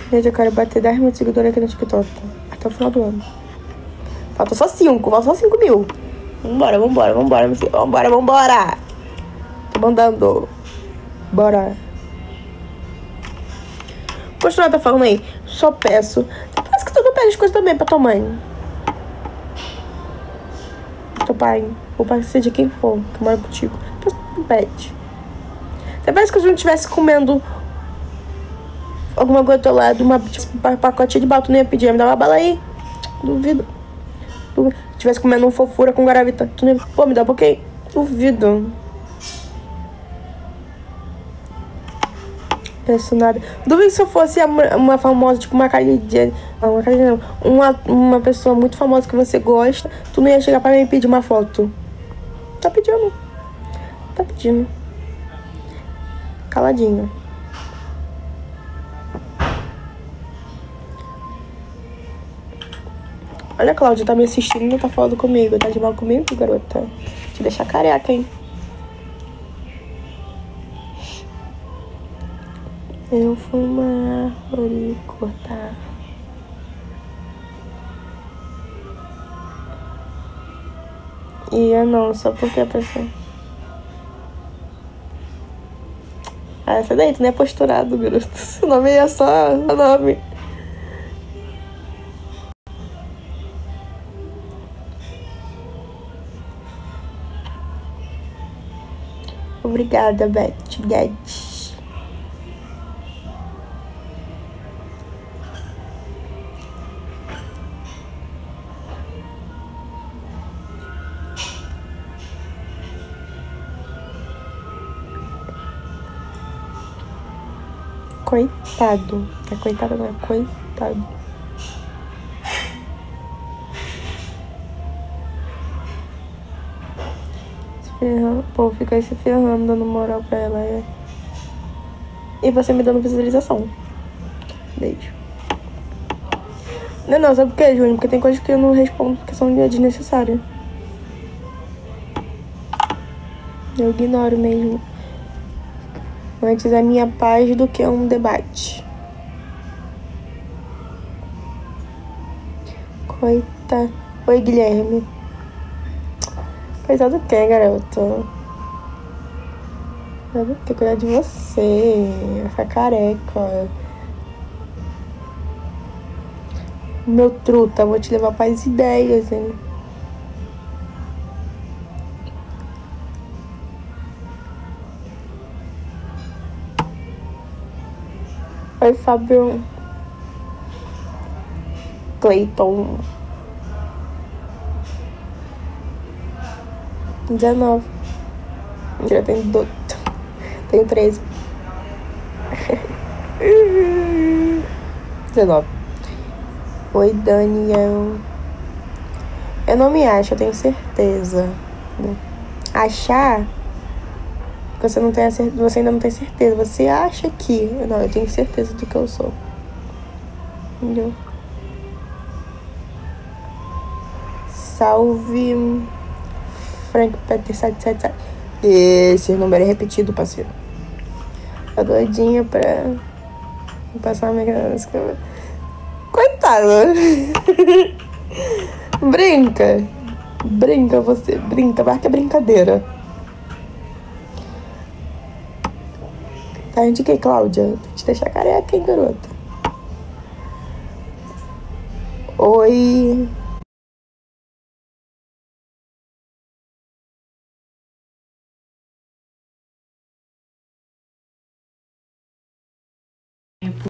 Gente, eu quero bater 10 mil seguidores aqui no TikTok. Até o final do ano. Falta só 5 mil. Vambora. Tô mandando. Bora. O Continuar tá falando aí. Só peço. Parece que tu não pede as coisas também pra tua mãe. Teu pai. Ou pai seja quem for que mora contigo. Não pede. Até parece que se eu não estivesse comendo alguma coisa do teu lado, uma pacotinha de bala, tu não ia pedir. Me dá uma bala aí. Duvido. Se tivesse comendo um fofura com garavita, tu não ia... Pô, me dá um pouquinho. Duvido. Penso nada. Duvido se eu fosse uma famosa, tipo uma Kylie. Uma pessoa muito famosa que você gosta, tu não ia chegar pra mim e pedir uma foto. Tá pedindo. Caladinho. Olha, a Cláudia tá me assistindo e não tá falando comigo. Tá de mal comigo, garota? Te deixar careca, hein? Eu fui uma árvore cortar. Ia não, só porque a pessoa... Ah, essa daí, tu não é posturado, garoto. Seu nome é só o nome. Obrigada, Beth Guedes. Coitado. É coitado, não é coitado. O povo fica aí se ferrando, dando moral pra ela. É. E você me dando visualização. Beijo. Não, sabe por quê, Júnior? Porque tem coisas que eu não respondo porque são desnecessárias. Eu ignoro mesmo. Antes a minha paz do que um debate. Coitado. Oi, Guilherme. Coitado do que, garoto? Coitado do que? Cuidar de você. Essa careca. Meu truta, vou te levar para as ideias, hein? Oi, Fábio. Cleiton. 19. Já tenho 13. 19. Oi, Daniel. Eu não me acho, eu tenho certeza. Achar que você não tem você ainda não tem certeza. Você acha que... Não, eu tenho certeza do que eu sou. Entendeu? Salve Frank Peter 777. Esse número é repetido, parceiro. Tá doidinha pra passar uma mega... Coitada. Brinca você. Marca brincadeira. Tá de que, Cláudia? Vou te deixar careca, hein, garota? Oi.